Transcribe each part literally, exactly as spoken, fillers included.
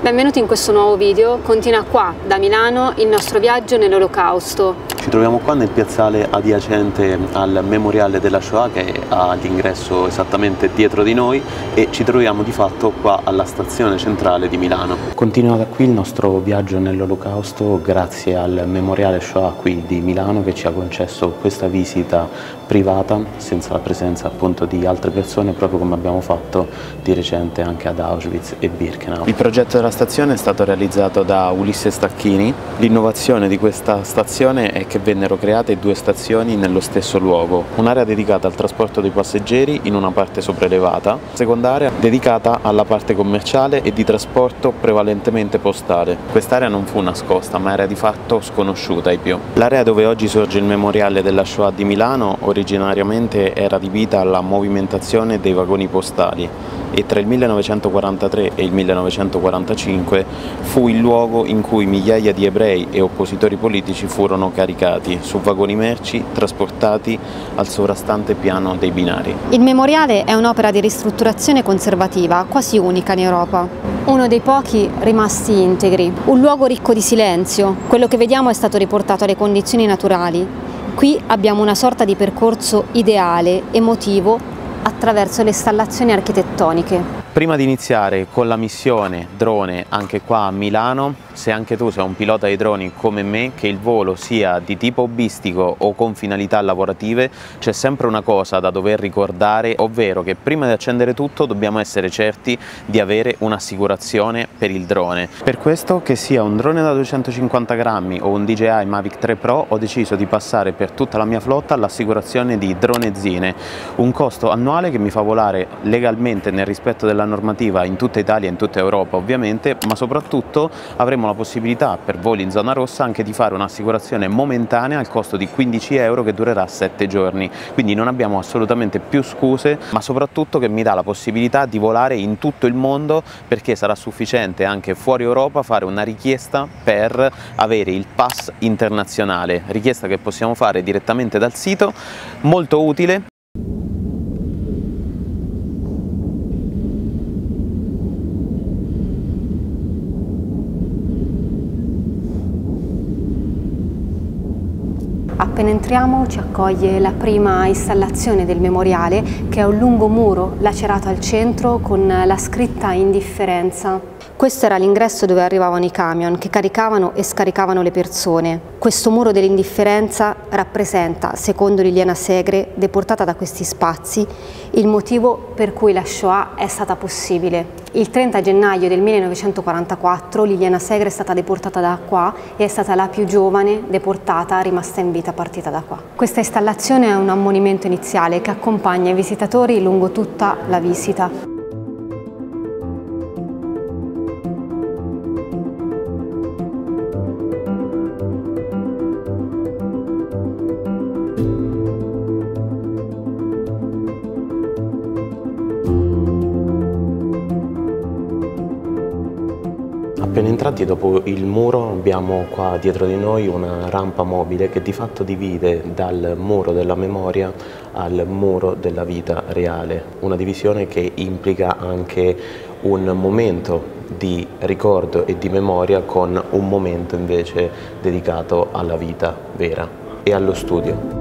Benvenuti in questo nuovo video. Continua qua, da Milano, il nostro viaggio nell'Olocausto. Ci troviamo qua nel piazzale adiacente al Memoriale della Shoah, che è all'ingresso esattamente dietro di noi, e ci troviamo di fatto qua alla stazione centrale di Milano. Continua da qui il nostro viaggio nell'Olocausto grazie al Memoriale Shoah qui di Milano, che ci ha concesso questa visita privata senza la presenza appunto di altre persone, proprio come abbiamo fatto di recente anche ad Auschwitz e Birkenau. Il progetto della stazione è stato realizzato da Ulisse Stacchini. L'innovazione di questa stazione è che vennero create due stazioni nello stesso luogo, un'area dedicata al trasporto dei passeggeri in una parte sopraelevata, secondaria dedicata alla parte commerciale e di trasporto prevalentemente postale. Quest'area non fu nascosta, ma era di fatto sconosciuta ai più. L'area dove oggi sorge il Memoriale della Shoah di Milano originariamente era adibita alla movimentazione dei vagoni postali e tra il millenovecentoquarantatré e il millenovecentoquarantacinque fu il luogo in cui migliaia di ebrei e oppositori politici furono caricati su vagoni merci trasportati al sovrastante piano dei binari. Il memoriale è un'opera di ristrutturazione conservativa quasi unica in Europa. Uno dei pochi rimasti integri, un luogo ricco di silenzio. Quello che vediamo è stato riportato alle condizioni naturali. Qui abbiamo una sorta di percorso ideale, emotivo, attraverso le installazioni architettoniche. Prima di iniziare con la missione drone anche qua a Milano, se anche tu sei un pilota di droni come me, che il volo sia di tipo hobbistico o con finalità lavorative, c'è sempre una cosa da dover ricordare, ovvero che prima di accendere tutto dobbiamo essere certi di avere un'assicurazione per il drone. Per questo, che sia un drone da duecentocinquanta grammi o un D J I Mavic tre Pro, ho deciso di passare per tutta la mia flotta l'assicurazione di Dronezine, un costo annuale che mi fa volare legalmente nel rispetto della normativa in tutta Italia e in tutta Europa ovviamente, ma soprattutto avremo la possibilità per voli in zona rossa anche di fare un'assicurazione momentanea al costo di quindici euro che durerà sette giorni, quindi non abbiamo assolutamente più scuse, ma soprattutto che mi dà la possibilità di volare in tutto il mondo, perché sarà sufficiente anche fuori Europa fare una richiesta per avere il pass internazionale, richiesta che possiamo fare direttamente dal sito, molto utile. Appena entriamo ci accoglie la prima installazione del memoriale, che è un lungo muro lacerato al centro con la scritta indifferenza. Questo era l'ingresso dove arrivavano i camion che caricavano e scaricavano le persone. Questo muro dell'indifferenza rappresenta, secondo Liliana Segre, deportata da questi spazi, il motivo per cui la Shoah è stata possibile. Il trenta gennaio del millenovecentoquarantaquattro Liliana Segre è stata deportata da qua e è stata la più giovane deportata rimasta in vita partita da qua. Questa installazione è un ammonimento iniziale che accompagna i visitatori lungo tutta la visita. Appena entrati dopo il muro abbiamo qua dietro di noi una rampa mobile che di fatto divide dal muro della memoria al muro della vita reale, una divisione che implica anche un momento di ricordo e di memoria con un momento invece dedicato alla vita vera e allo studio.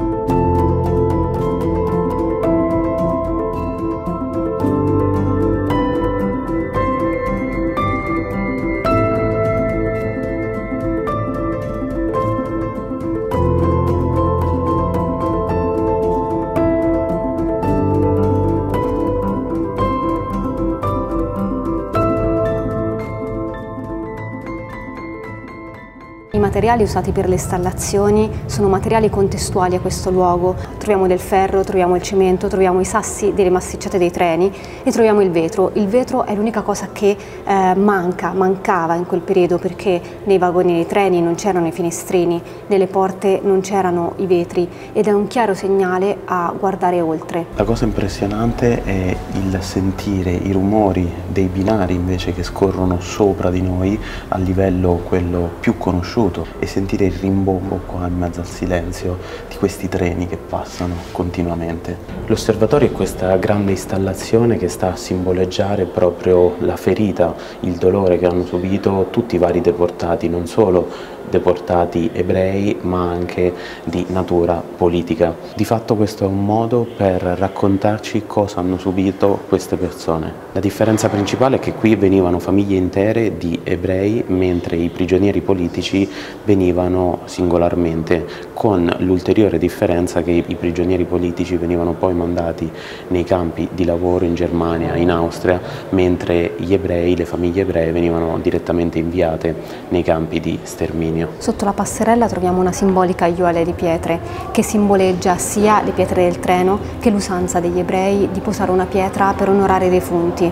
I materiali usati per le installazioni sono materiali contestuali a questo luogo. Troviamo del ferro, troviamo il cemento, troviamo i sassi delle massicciate dei treni e troviamo il vetro. Il vetro è l'unica cosa che eh, manca, mancava in quel periodo, perché nei vagoni dei treni non c'erano i finestrini, nelle porte non c'erano i vetri, ed è un chiaro segnale a guardare oltre. La cosa impressionante è il sentire i rumori dei binari invece che scorrono sopra di noi a livello quello più conosciuto vissuto e sentire il rimbombo qua in mezzo al silenzio di questi treni che passano continuamente. L'osservatorio è questa grande installazione che sta a simboleggiare proprio la ferita, il dolore che hanno subito tutti i vari deportati, non solo deportati ebrei ma anche di natura politica. Di fatto questo è un modo per raccontarci cosa hanno subito queste persone. La differenza principale è che qui venivano famiglie intere di ebrei mentre i prigionieri politici venivano singolarmente, con l'ulteriore differenza che i prigionieri politici venivano poi mandati nei campi di lavoro in Germania, in Austria, mentre gli ebrei, le famiglie ebree venivano direttamente inviate nei campi di sterminio. Sotto la passerella troviamo una simbolica aiuole di pietre che simboleggia sia le pietre del treno che l'usanza degli ebrei di posare una pietra per onorare i defunti.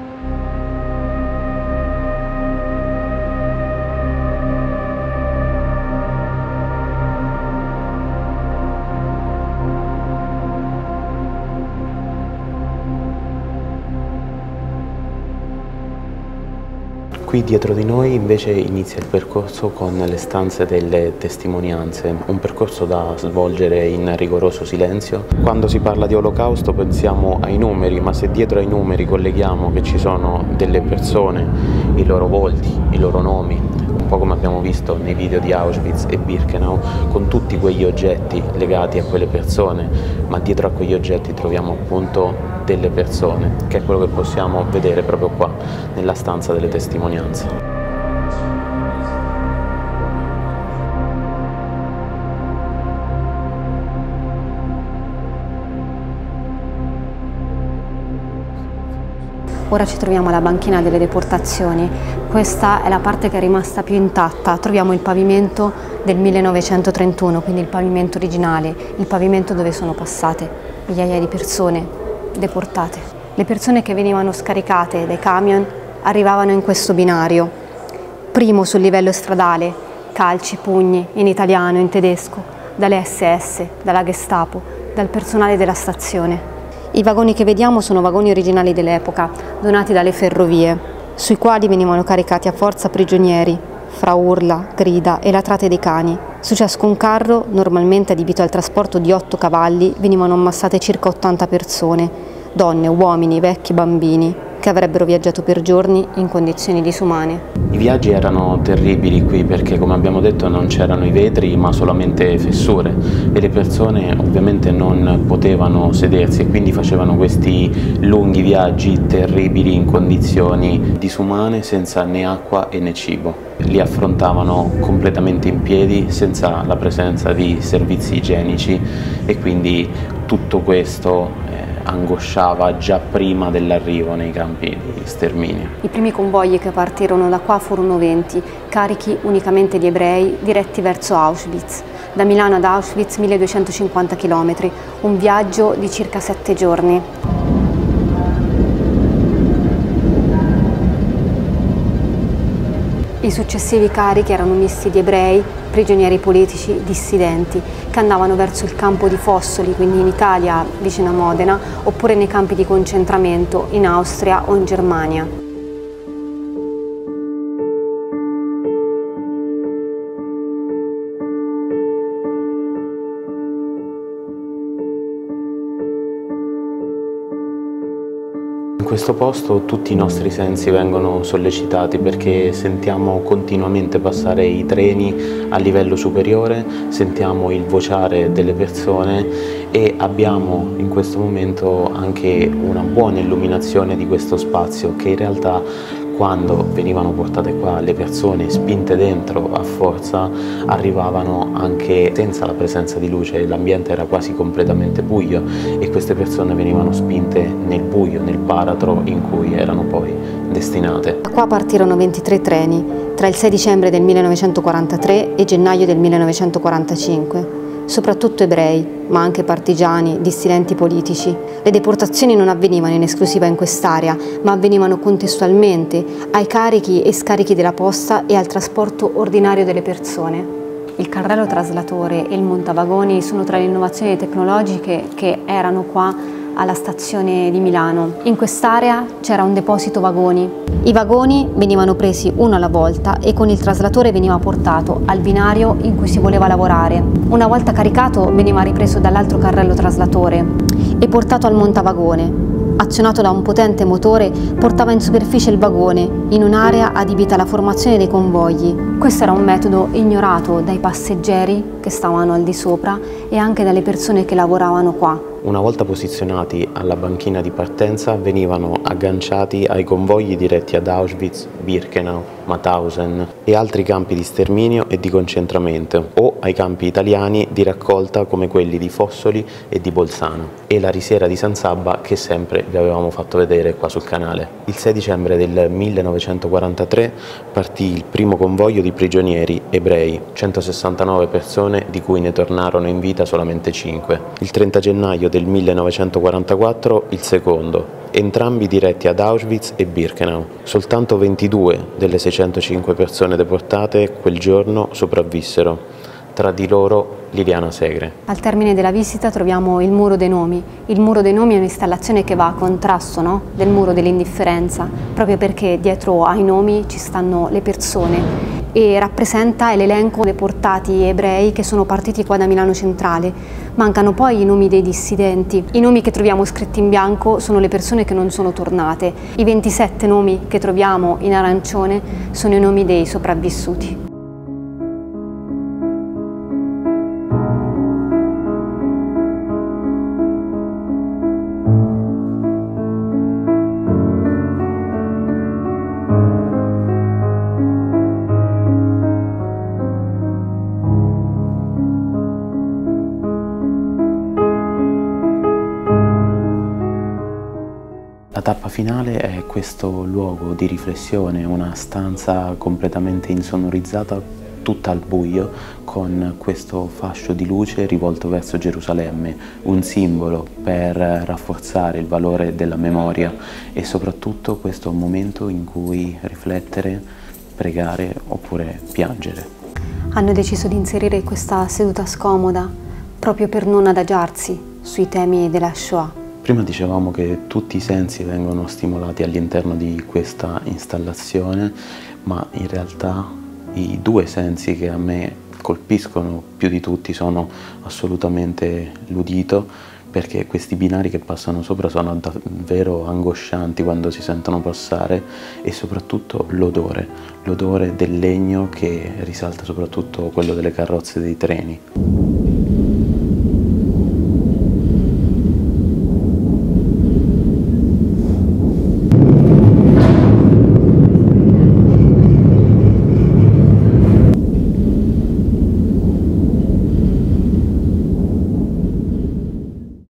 Qui dietro di noi invece inizia il percorso con le stanze delle testimonianze, un percorso da svolgere in rigoroso silenzio. Quando si parla di Olocausto pensiamo ai numeri, ma se dietro ai numeri colleghiamo che ci sono delle persone, i loro volti, i loro nomi, un po' come abbiamo visto nei video di Auschwitz e Birkenau, con tutti quegli oggetti legati a quelle persone, ma dietro a quegli oggetti troviamo appunto delle persone, che è quello che possiamo vedere proprio qua, nella stanza delle testimonianze. Ora ci troviamo alla banchina delle deportazioni. Questa è la parte che è rimasta più intatta. Troviamo il pavimento del millenovecentotrentuno, quindi il pavimento originale, il pavimento dove sono passate migliaia di persone deportate. Le persone che venivano scaricate dai camion arrivavano in questo binario. Primo sul livello stradale, calci, pugni, in italiano, in tedesco, dalle esse esse, dalla Gestapo, dal personale della stazione. I vagoni che vediamo sono vagoni originali dell'epoca, donati dalle ferrovie, sui quali venivano caricati a forza prigionieri, fra urla, grida e latrate dei cani. Su ciascun carro, normalmente adibito al trasporto di otto cavalli, venivano ammassate circa ottanta persone, donne, uomini, vecchi, bambini, che avrebbero viaggiato per giorni in condizioni disumane. I viaggi erano terribili qui perché, come abbiamo detto, non c'erano i vetri ma solamente fessure e le persone ovviamente non potevano sedersi e quindi facevano questi lunghi viaggi terribili in condizioni disumane, senza né acqua e né cibo. Li affrontavano completamente in piedi, senza la presenza di servizi igienici, e quindi tutto questo angosciava già prima dell'arrivo nei campi di sterminio. I primi convogli che partirono da qua furono venti, carichi unicamente di ebrei, diretti verso Auschwitz. Da Milano ad Auschwitz milleduecentocinquanta chilometri, un viaggio di circa sette giorni. I successivi carichi erano misti di ebrei, prigionieri politici, dissidenti, che andavano verso il campo di Fossoli, quindi in Italia, vicino a Modena, oppure nei campi di concentramento in Austria o in Germania. In questo posto tutti i nostri sensi vengono sollecitati perché sentiamo continuamente passare i treni a livello superiore, sentiamo il vociare delle persone e abbiamo in questo momento anche una buona illuminazione di questo spazio che in realtà, quando venivano portate qua le persone spinte dentro a forza, arrivavano anche senza la presenza di luce, l'ambiente era quasi completamente buio e queste persone venivano spinte nel buio, nel baratro in cui erano poi destinate. Da qua partirono ventitré treni tra il sei dicembre del millenovecentoquarantatré e gennaio del millenovecentoquarantacinque. Soprattutto ebrei, ma anche partigiani, dissidenti politici. Le deportazioni non avvenivano in esclusiva in quest'area, ma avvenivano contestualmente ai carichi e scarichi della posta e al trasporto ordinario delle persone. Il carrello traslatore e il montavagoni sono tra le innovazioni tecnologiche che erano qua alla stazione di Milano. In quest'area c'era un deposito vagoni. I vagoni venivano presi uno alla volta e con il traslatore veniva portato al binario in cui si voleva lavorare. Una volta caricato veniva ripreso dall'altro carrello traslatore e portato al montavagone. Azionato da un potente motore, portava in superficie il vagone, in un'area adibita alla formazione dei convogli. Questo era un metodo ignorato dai passeggeri che stavano al di sopra e anche dalle persone che lavoravano qua. Una volta posizionati alla banchina di partenza venivano agganciati ai convogli diretti ad Auschwitz, Birkenau, Mauthausen e altri campi di sterminio e di concentramento, o ai campi italiani di raccolta come quelli di Fossoli e di Bolzano, e la risiera di San Sabba che sempre vi avevamo fatto vedere qua sul canale. Il sei dicembre del millenovecentoquarantatré partì il primo convoglio di prigionieri ebrei, centosessantanove persone di cui ne tornarono in vita solamente cinque. Il trenta gennaio del millenovecentoquarantaquattro il secondo, entrambi diretti ad Auschwitz e Birkenau. Soltanto ventidue delle seicentocinque persone deportate quel giorno sopravvissero, tra di loro Liliana Segre. Al termine della visita troviamo il Muro dei Nomi. Il Muro dei Nomi è un'installazione che va a contrasto, no? del Muro dell'indifferenza, proprio perché dietro ai nomi ci stanno le persone e rappresenta l'elenco dei deportati ebrei che sono partiti qua da Milano Centrale. Mancano poi i nomi dei dissidenti. I nomi che troviamo scritti in bianco sono le persone che non sono tornate. I ventisette nomi che troviamo in arancione sono i nomi dei sopravvissuti. La tappa finale è questo luogo di riflessione, una stanza completamente insonorizzata, tutta al buio, con questo fascio di luce rivolto verso Gerusalemme, un simbolo per rafforzare il valore della memoria e soprattutto questo momento in cui riflettere, pregare oppure piangere. Hanno deciso di inserire questa seduta scomoda proprio per non adagiarsi sui temi della Shoah. Prima dicevamo che tutti i sensi vengono stimolati all'interno di questa installazione, ma in realtà i due sensi che a me colpiscono più di tutti sono assolutamente l'udito, perché questi binari che passano sopra sono davvero angoscianti quando si sentono passare, e soprattutto l'odore, l'odore del legno che risalta soprattutto quello delle carrozze dei treni.